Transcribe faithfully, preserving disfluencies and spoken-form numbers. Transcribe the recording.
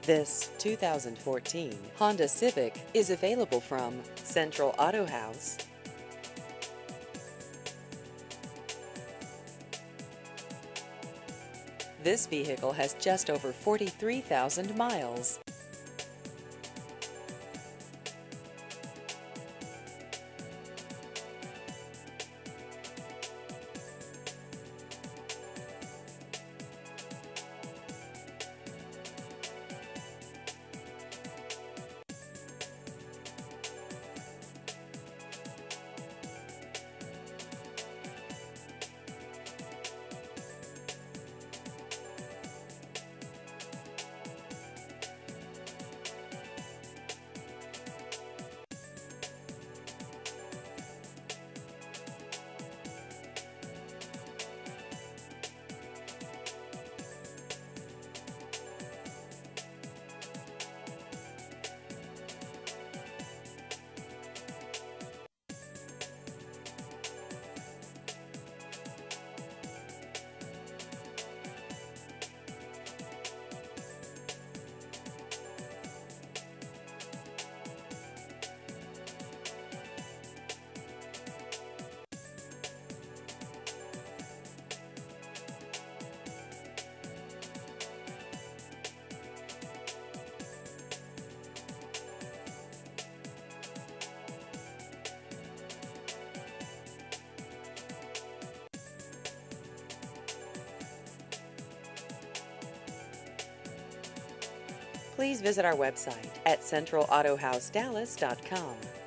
This two thousand fourteen Honda Civic is available from Central Auto House. This vehicle has just over forty-three thousand miles. Please visit our website at central auto house dallas dot com.